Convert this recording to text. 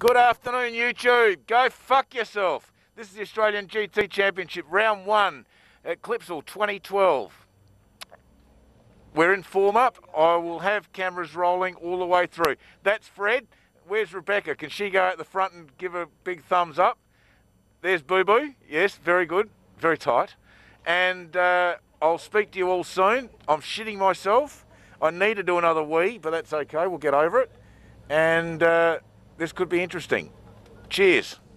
Good afternoon, YouTube. Go fuck yourself. This is the Australian GT Championship, round 1 at Clipsal 2012. We're in form up. I will have cameras rolling all the way through. That's Fred. Where's Rebecca? Can she go at the front and give a big thumbs up? There's Boo Boo. Yes, very good. Very tight. And I'll speak to you all soon. I'm shitting myself. I need to do another wee, but that's okay. We'll get over it. And this could be interesting. Cheers.